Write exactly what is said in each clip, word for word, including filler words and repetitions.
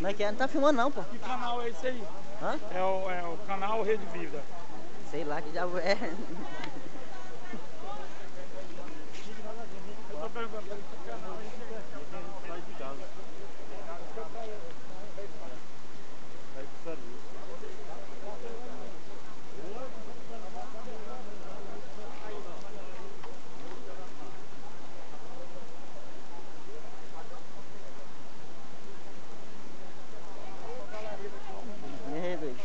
é que é? Não tá filmando não, pô. Que canal é esse aí? Hã? É o, é o canal Rede Vida. Sei lá que diabo é. Eu tô perguntando que canal é esse aí. Sai de casa. Sai do serviço. É, bicho.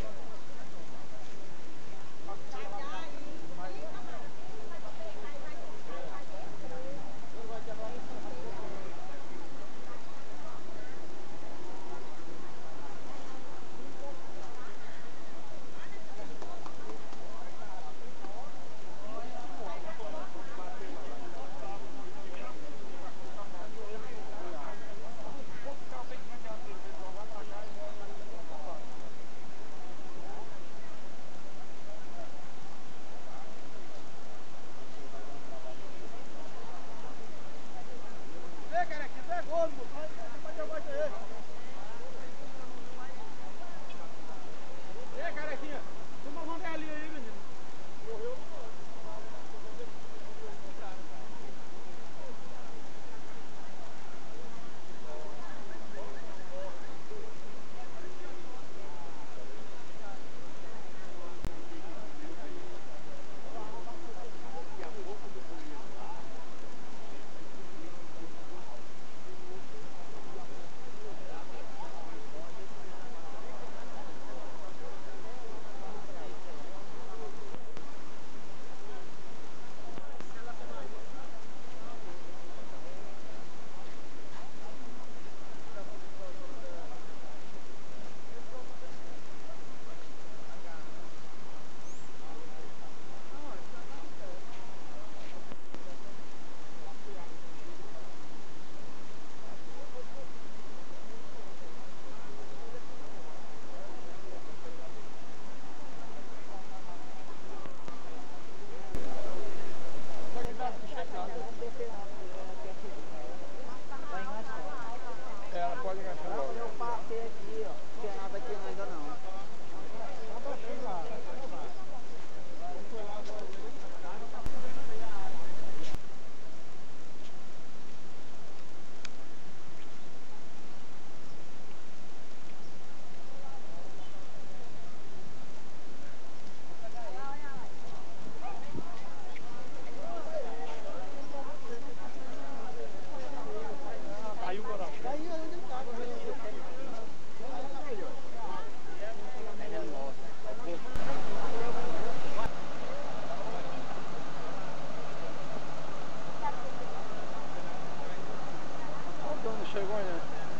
Ela pode engaixar logo. Eu passei aqui, ó. Não tinha nada aqui ainda não. Aí o coral. O dono chegou, né?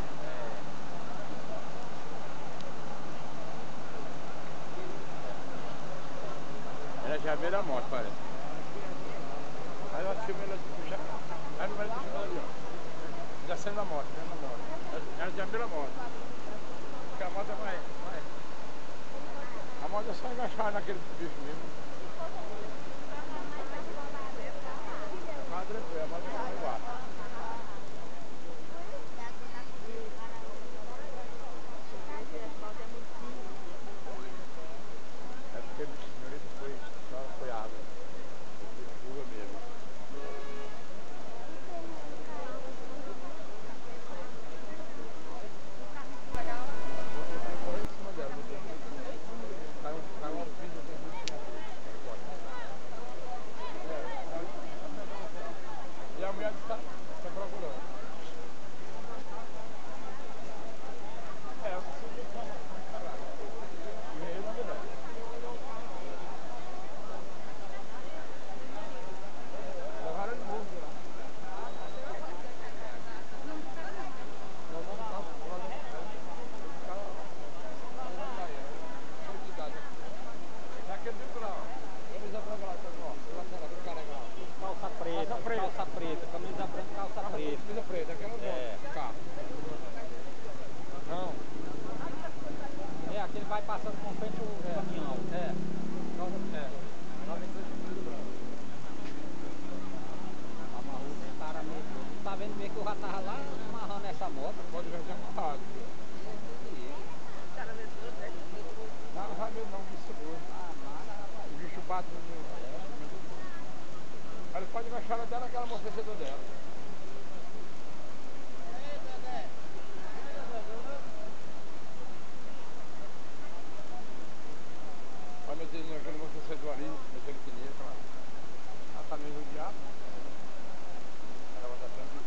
Ela já veio da moto, parece. Aí eu filmei ela já. Aí não vai deixar ela ali, ó. Já saiu da moto, já na moto. Ela já veio da moto. Porque a moto é mais. mais... A moto é só engaixar naquele bicho mesmo. Mas tranquilo, a moto é igual. É porque o senhorito foi, só foi água. Foi chuva mesmo. E a mulher disse, quatro minutos. Aí ele pode encaixar até naquela amortecedor dela. Vai meter naquele amortecedor ali, naquele pneu, tá lá. Ela tá meio rodeada. Ela vai estar tranquila.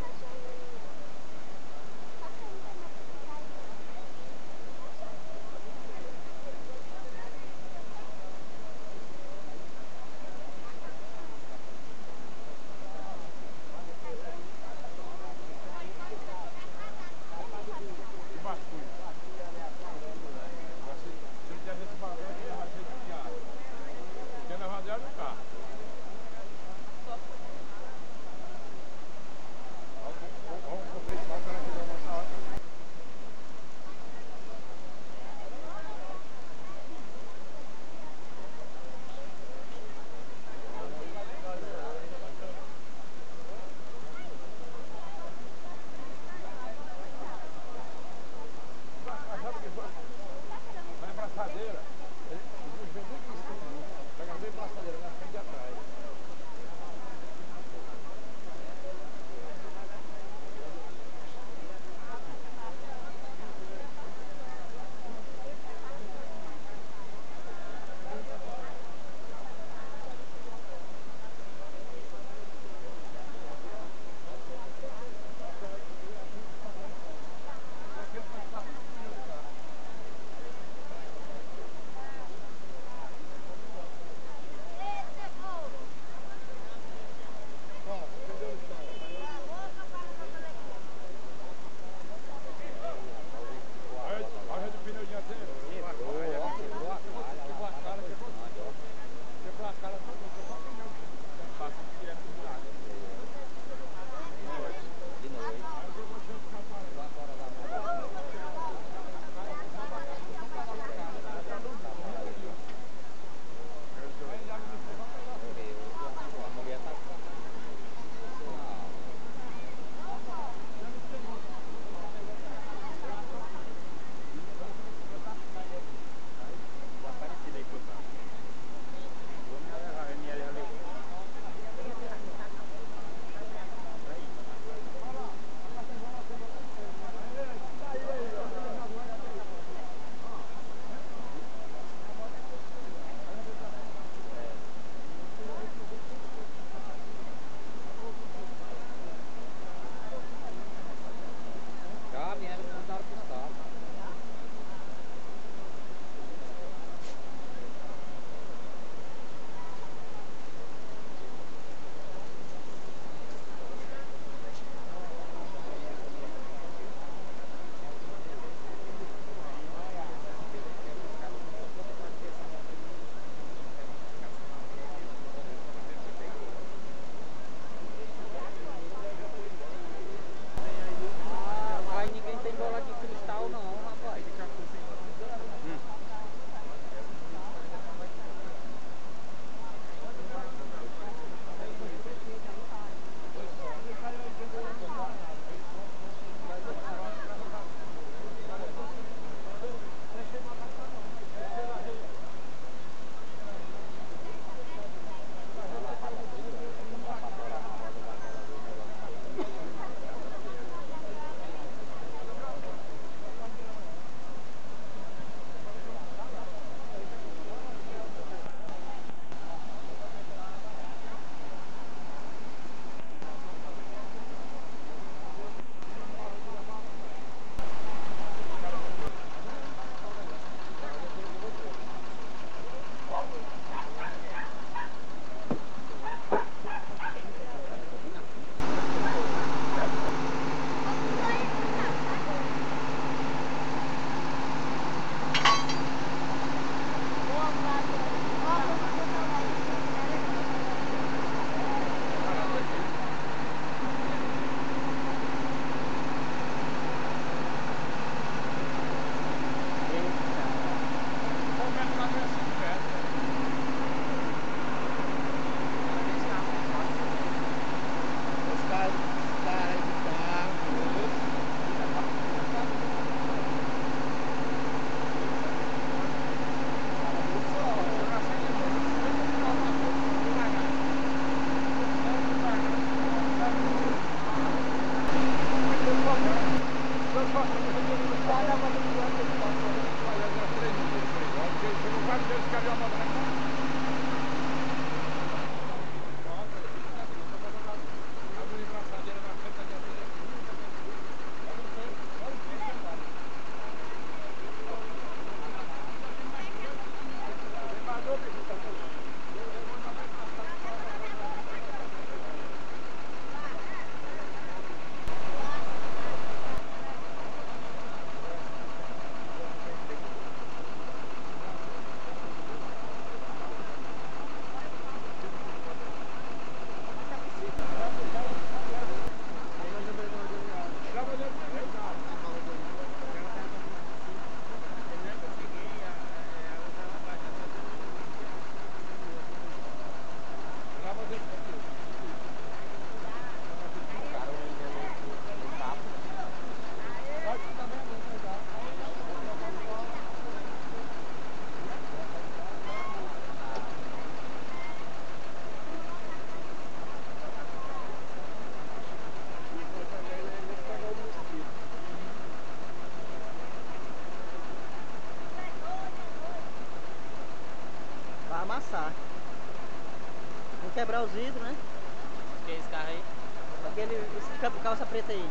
Vai amassar. Não quebrar os vidros, né? Que é esse carro aí? Aquele esse campo calça preta aí.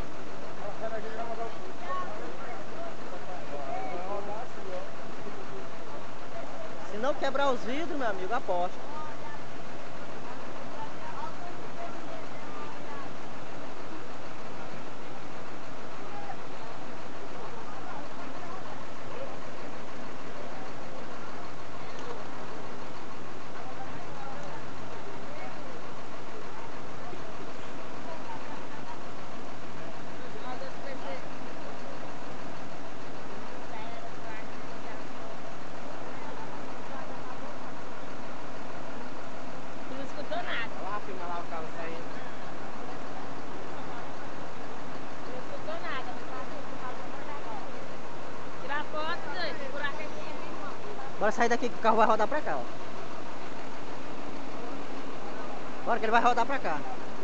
Se não quebrar os vidros, meu amigo, aposta. Não escutou nada. Lá, filma lá o carro saindo. Não escutou nada. Tirar foto, doido. Segurar aqui. Bora sair daqui que o carro vai rodar pra cá, ó. Bora que ele vai rodar pra cá.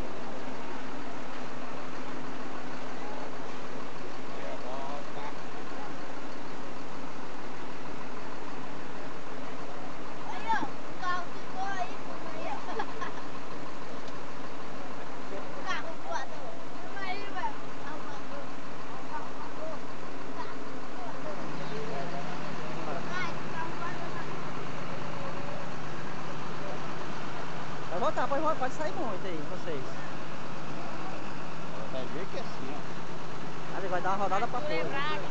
Vai voltar, pode, pode sair muito aí, vocês. Vai ver que é assim, ó. Ali vai dar uma rodada pra fora.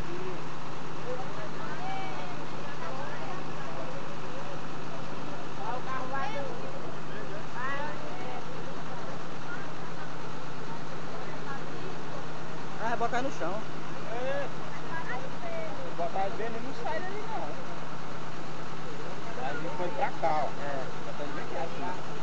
Ah, vai botar no chão. É. Botar ele bem, ele não sai dali não. Aí ele foi pra cá, ó. É. Botar ele bem aqui assim.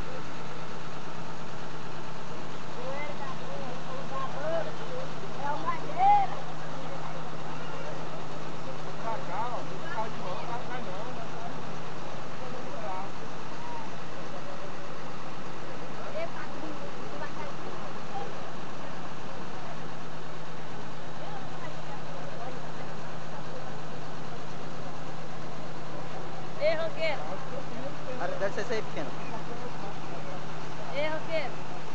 Ei, Roqueiro. Deve ser esse aí pequeno. Ei, Roqueiro.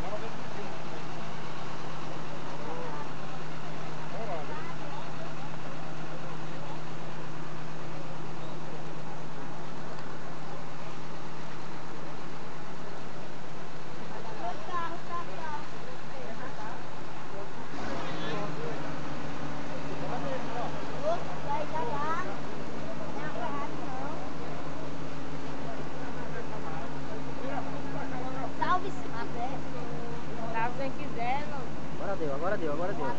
Salve quem quiser, não. Agora deu, agora deu, agora deu.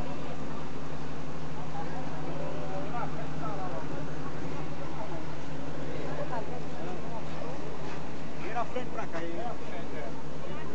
Vira a frente pra cá aí.